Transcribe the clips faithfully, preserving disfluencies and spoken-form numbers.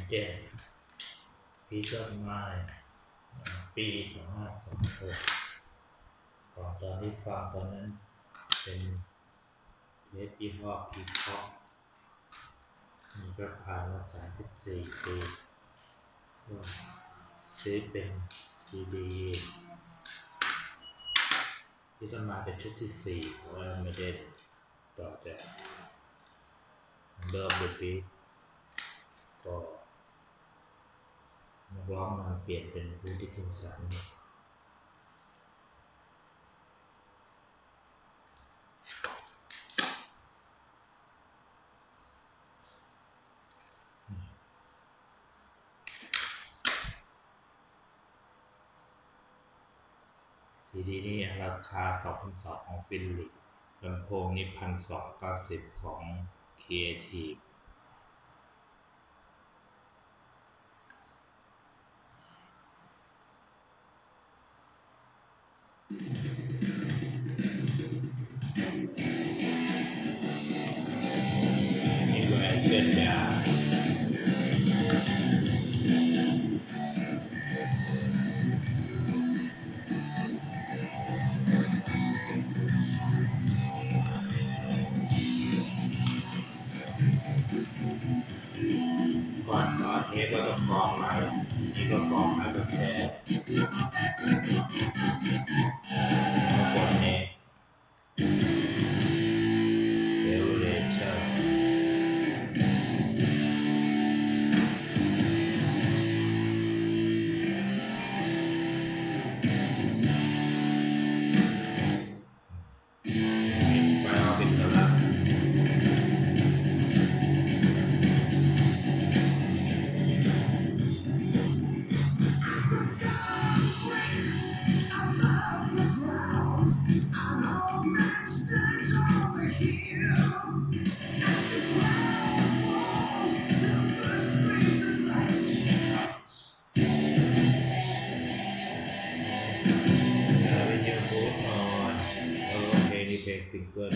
เจ็ดปีต้นไม้ปีสองห้าสองหกก่อนตอนที่ฟังตอนนั้นเป็นเทปยี่ห้อพีคอกมีราคาละสามสิบสี่ปีซื้อเป็นซีดีที่ต้นมาเป็นชุดที่สี่เพราะว่าไม่ได้ต่อจากเดิมเดือนปีก็นักร้องมาเปลี่ยนเป็นพื้นที่ทุ่งสันทีดีนี่ราคาสองพันสองของฟิลิปลำโพงนี่พันสองเก้าสิบของครีเอทีฟนี่แหวนเกินยาก่อนก่อนเทปก็ต้องกรองไว้นี่ก็กรองไว้แบบแค่กดนี้เรกูเลชั่นไปเอาเป็นกระลักเพลงซิงเกิล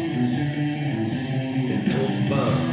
เป็นทูเปอร์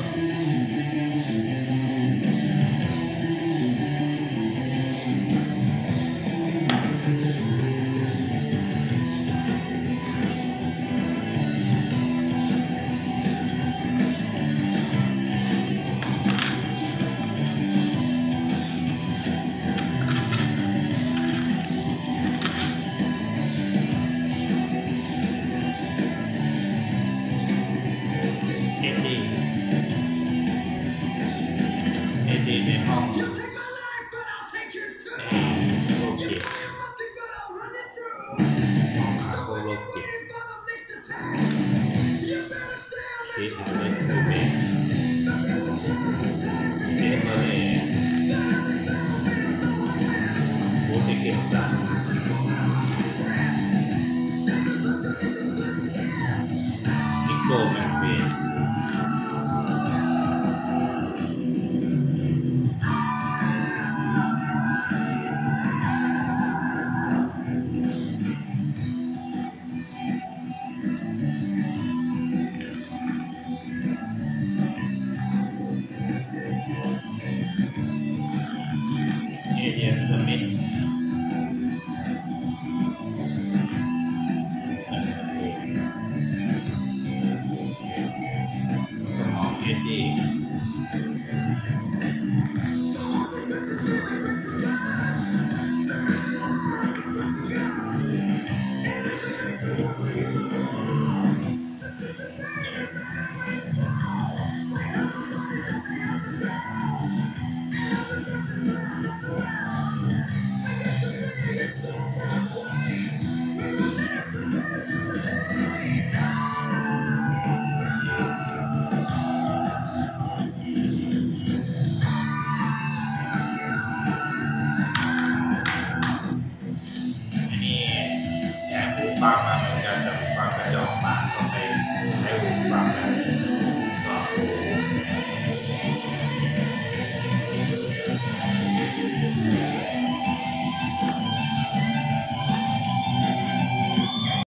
ในห้องโอเคห้องคาโคโลกิซีทาเลนตูเมเอเมเล่โอเทเกซันนิโก้แมนเบนเอเดียนสมิธสมองเอ็ดดี้